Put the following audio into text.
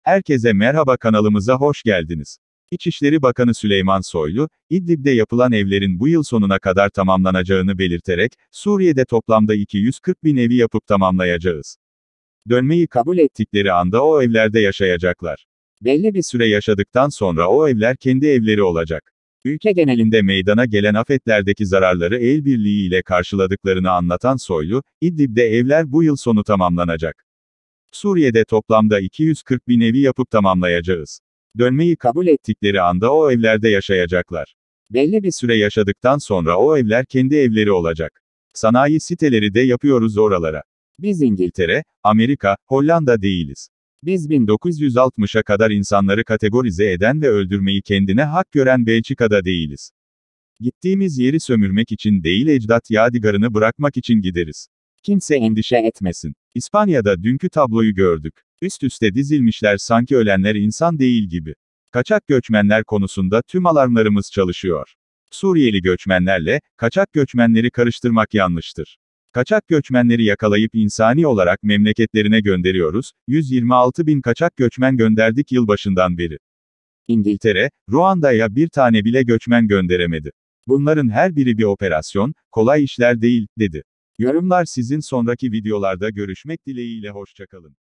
Herkese merhaba, kanalımıza hoş geldiniz. İçişleri Bakanı Süleyman Soylu, İdlib'de yapılan evlerin bu yıl sonuna kadar tamamlanacağını belirterek, Suriye'de toplamda 240 bin evi yapıp tamamlayacağız. Dönmeyi kabul ettikleri anda o evlerde yaşayacaklar. Belli bir süre yaşadıktan sonra o evler kendi evleri olacak. Ülke genelinde meydana gelen afetlerdeki zararları el birliği ile karşıladıklarını anlatan Soylu, İdlib'de evler bu yıl sonu tamamlanacak. Suriye'de toplamda 240 bin evi yapıp tamamlayacağız. Dönmeyi kabul ettikleri anda o evlerde yaşayacaklar. Belli bir süre yaşadıktan sonra o evler kendi evleri olacak. Sanayi siteleri de yapıyoruz oralara. Biz İngiltere, Amerika, Hollanda değiliz. Biz 1960'a kadar insanları kategorize eden ve öldürmeyi kendine hak gören Belçika'da değiliz. Gittiğimiz yeri sömürmek için değil, ecdat yadigarını bırakmak için gideriz. Kimse endişe etmesin. İspanya'da dünkü tabloyu gördük. Üst üste dizilmişler, sanki ölenler insan değil gibi. Kaçak göçmenler konusunda tüm alarmlarımız çalışıyor. Suriyeli göçmenlerle, kaçak göçmenleri karıştırmak yanlıştır. Kaçak göçmenleri yakalayıp insani olarak memleketlerine gönderiyoruz, 126 bin kaçak göçmen gönderdik yılbaşından beri. İngiltere, Ruanda'ya bir tane bile göçmen gönderemedi. Bunların her biri bir operasyon, kolay işler değil, dedi. Yorumlar sizin. Sonraki videolarda görüşmek dileğiyle, hoşça kalın.